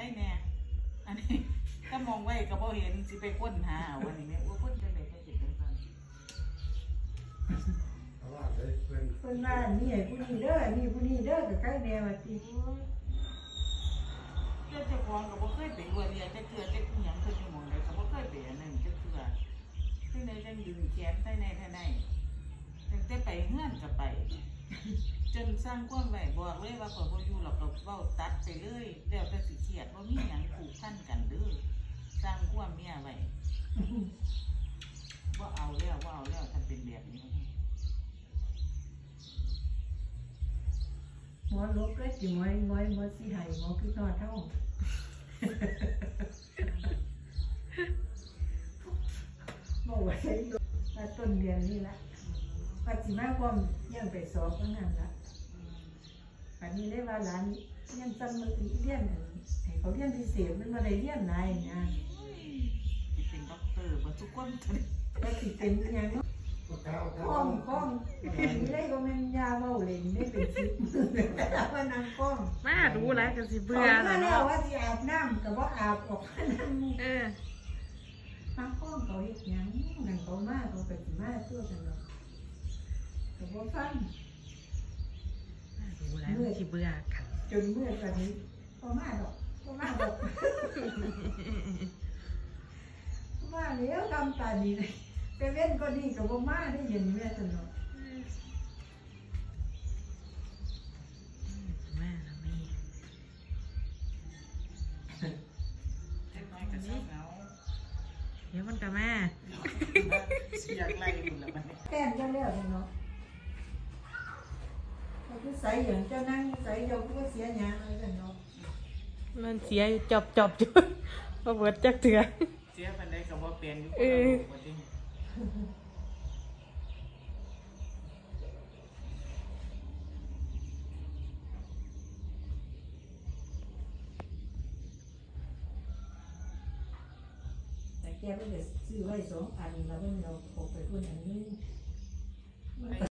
ได้แน่อันนี้ก็มองไว้ก็บ่เห็นสิไปค้นหาวันนี้แม่ว่าค้นจังได๋ก็สิเป็นซั่นเพิ่นว่านี่ไอ้ผู้นี้เด้อนี่ผู้นี้เด้อก็ใกล้แนวว่าติเจ้าของก็บ่เคยไปว่าเรียนจักเทื่อจักอีหยังเพิ่นอยู่หม้องใดก็บ่เคยไปอันนั้นจักเทื่อที่ไหนจังดึงแขนใส่ในตั้งแต่ไปเฮือนก็ไปจนสร้างความไว้บอกเลยว่าข่อยบ่อยู่หรอกก็เว้าตัดไปเลยแล้วแต่สิเครียดบ่มีหยังผูกพันกันเด้อสร้างความเมียไว้บ่เอาแล้วถ้าเป็นแบบนี้หมอลบเลยสิหมอสิให้หมอคือทอดเท่าบอกว่าใช้ต้นเดือนนี่ละปัจจุบันความยังไปสอบตั้งนั้นละปัจจุบันได้ว่าหลานยังจำมือเรียนให้เขาเรียนพิเศษมันมาได้เรียนไหนนะสิเป็นด็อกเตอร์บ่ทุกคนก็สิเป็นยังเนาะข้องนี่ได้ก็มันยาเบาเลยได้เป็นชิปแต่ว่านางข้องมาดูแล้วก็สิเบื่อแล้วว่าสิอาบน้ำกับว่าอาบออกน้ำมาข้องเขาเฮ็ดยังนั่งเขามาเขาไปสิมาตัวกันเนาะแต่ว่าฟังดูแล้วสิเบื่อค่ะจนเมื่อตอนนี้พอมาดอกมาแล้วทำตาดีเลยแต่เว้นก็ดีกับว่ามาได้เย็นแม่ตลอดแม่ละแม่เดี๋ยวมันกับแม่เสียงไล่หมดแล้วมันแก้มจะเลี้ยวเนาะเขาคือใส่อย่างเจ้านั่งใส่เจ้าก็เสียหยาอะไรกันเนาะมันเสียจบจุดมาเบิดจักเถื่อเสียปันได้กับว่าเปลี่ยนอยู่คนละแต่แกก็จะซื้อไว้2 อันแล้วมันเราพกไปคนอันนึง